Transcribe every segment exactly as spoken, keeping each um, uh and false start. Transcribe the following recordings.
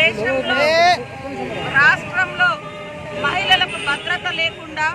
దేశంలో రాష్ట్రంలో మహిళలకు భద్రత లేకుండా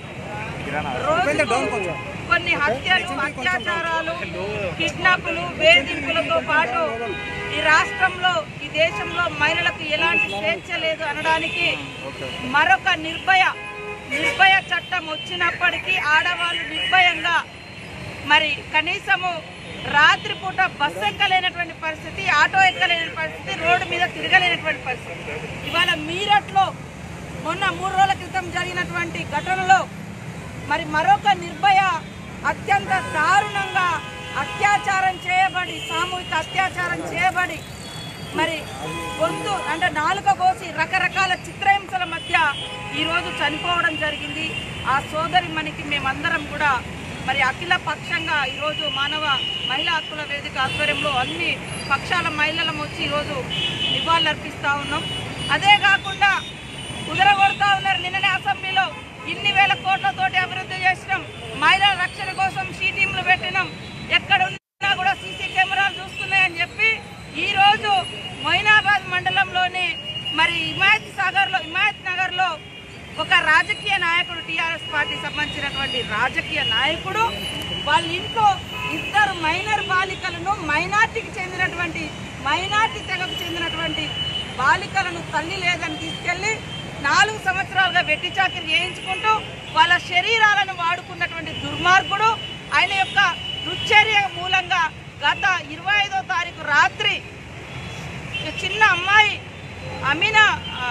రోజు కొన్ని హత్యలు, అత్యాచారాలు, కిడ్నాపులు, వేధింపులతో పాటు ఈ రాష్ట్రంలో ఈ దేశంలో మహిళలకు ఎలాంటి స్వేచ్ఛ లేదు అనడానికి మరొక నిర్భయ నిర్భయ చట్టం వచ్చినప్పటికీ ఆడవాళ్ళు నిర్భయంగా మరి కనీసము రాత్రిపూట బస్సు ఎక్కలేనటువంటి పరిస్థితి, ఆటో ఎక్కలేని పరిస్థితి, రోడ్డు మీద తిరగలేనటువంటి పరిస్థితి. ఇవాళ మీరట్లో మొన్న మూడు రోజుల క్రితం జరిగినటువంటి ఘటనలో మరి మరొక నిర్భయ అత్యంత దారుణంగా అత్యాచారం చేయబడి, సామూహిక అత్యాచారం చేయబడి మరి గొంతు అంటే నాలుక కోసి రకరకాల చిత్రహింసల మధ్య ఈరోజు చనిపోవడం జరిగింది. ఆ సోదరి మనకి మేమందరం కూడా మరి అఖిల పక్షంగా ఈరోజు మానవ మహిళా హక్కుల వేదిక ఆధ్వర్యంలో అన్ని పక్షాల మహిళలం వచ్చి ఈరోజు నివాళులర్పిస్తూ ఉన్నాం. అదే కాకుండా కుదరగొడతా ఉన్నారు. నిన్ననే అసెంబ్లీలో ఇన్ని వేల కోట్లతోటి అభివృద్ధి చేసినాం, మహిళల రక్షణ కోసం సీ టీంలు పెట్టినాం, ఎక్కడ ఉన్నా కూడా సీసీ కెమెరాలు చూస్తున్నాయని చెప్పి ఈరోజు మొయినాబాద్ మండలంలోని మరి హిమాయత్ సాగర్లో హిమాయత్ నగర్లో ఒక రాజకీయ నాయకుడు, టీఆర్ఎస్ పార్టీ సంబంధించినటువంటి రాజకీయ నాయకుడు వాళ్ళ ఇంట్లో ఇద్దరు మైనర్ బాలికలను, మైనార్టీకి చెందినటువంటి మైనార్టీ తెగకు చెందినటువంటి బాలికలను తల్లి లేదని తీసుకెళ్లి నాలుగు సంవత్సరాలుగా వెట్టి చాకిరి చేయించుకుంటూ వాళ్ళ శరీరాలను వాడుకున్నటువంటి దుర్మార్గుడు. ఆయన యొక్క దుశ్చర్య మూలంగా గత ఇరవై ఐదో తారీఖు రాత్రి చిన్న అమ్మాయి అమీనా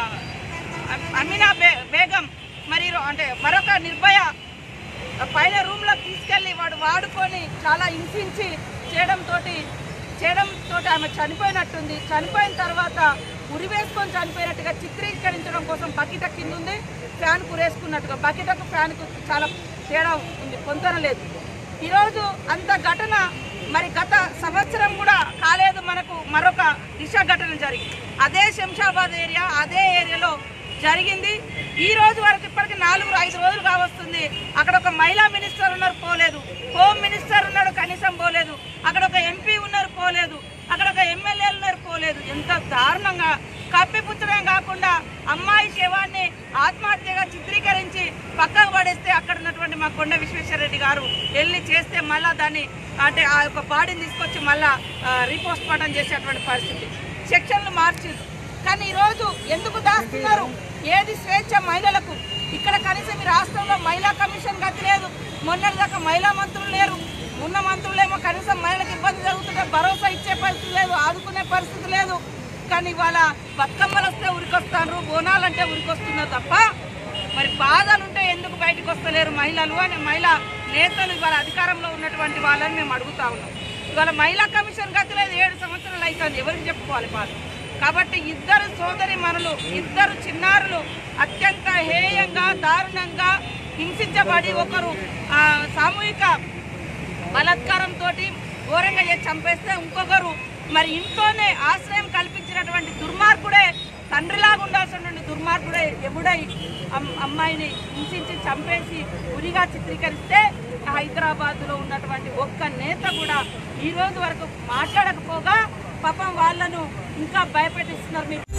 అమీనా బే బేగం మరి అంటే మరొక నిర్భయ పైన రూమ్లో తీసుకెళ్ళి వాడు వాడుకొని చాలా హింసించి చేయడంతో చేయడంతో ఆమె చనిపోయినట్టుంది. చనిపోయిన తర్వాత ఉరి వేసుకొని చనిపోయినట్టుగా చిత్రీకరించడం కోసం బకెట కింద ఉంది, ఫ్యాన్ కురేసుకున్నట్టుగా. బకెటకు ఫ్యాన్కు చాలా తేడా ఉంది, పొంతన లేదు. ఈరోజు అంత ఘటన మరి గత సంవత్సరం కూడా కాలేదు మనకు మరొక దిశ ఘటన జరిగింది. అదే శంషాబాద్ ఏరియా, అదే ఏరియాలో జరిగింది. ఈ రోజు వరకు ఇప్పటికి నాలుగు ఐదు రోజులు కావస్తుంది. అక్కడ ఒక మహిళా మినిస్టర్ ఉన్నారు, పోలేదు. హోమ్ మినిస్టర్ ఉన్నాడు, కనీసం పోలేదు. అక్కడ ఒక ఎంపీ ఉన్నారు, పోలేదు. అక్కడ ఒక ఎమ్మెల్యేలు ఉన్నారు, పోలేదు. ఎంత దారుణంగా కప్పిపుచ్చడమే కాకుండా అమ్మాయి శవాన్ని ఆత్మహత్యగా చిత్రీకరించి పక్కకు పడేస్తే అక్కడ ఉన్నటువంటి మా కొండ విశ్వేశ్వరరెడ్డి గారు వెళ్ళి చేస్తే మళ్ళా దాన్ని అంటే ఆ యొక్క బాడీని తీసుకొచ్చి మళ్ళా రీపోస్ట్ మార్టం చేసేటువంటి పరిస్థితి. సెక్షన్లు మార్చింది. కానీ ఈరోజు ఎందుకు దాస్తున్నారు? ఏది స్వేచ్ఛ మహిళలకు? ఇక్కడ కనీసం ఈ రాష్ట్రంలో మహిళా కమిషన్ గతి లేదు. మొన్నటిదాకా మహిళా మంత్రులు లేరు. ఉన్న మంత్రులేమో కనీసం మహిళలకు ఇబ్బంది జరుగుతుంటే భరోసా ఇచ్చే పరిస్థితి లేదు, ఆదుకునే పరిస్థితి లేదు. కానీ ఇవాళ బతుకమ్మలు వస్తే ఉరికొస్తారు, బోనాలంటే ఉరికొస్తున్నారు తప్ప మరి బాధలుంటే ఎందుకు బయటకు వస్తలేరు మహిళలు అని మహిళా నేతలు ఇవాళ అధికారంలో ఉన్నటువంటి వాళ్ళని మేము అడుగుతా ఉన్నాం. ఇవాళ మహిళా కమిషన్ గతి లేదు, ఏడు సంవత్సరాలు అవుతుంది. ఎవరికి చెప్పుకోవాలి బాధ? కాబట్టి ఇద్దరు సోదరి మనులు, ఇద్దరు చిన్నారులు అత్యంత హేయంగా దారుణంగా హింసించబడి ఒకరు సామూహిక బలాత్కారంతో ఘోరంగా చేసి చంపేస్తే ఇంకొకరు మరి ఇంట్లోనే ఆశ్రయం కల్పించినటువంటి దుర్మార్గుడే, తండ్రిలాగా ఉండాల్సినటువంటి దుర్మార్గుడే ఎముడై అమ్మాయిని హింసించి చంపేసి ఉరిగా చిత్రీకరిస్తే హైదరాబాద్లో ఉన్నటువంటి ఒక్క నేత కూడా ఈ రోజు వరకు మాట్లాడకపోగా పాపం వాళ్ళను ఇంకా భయపెట్టిస్తున్నారు. మీరు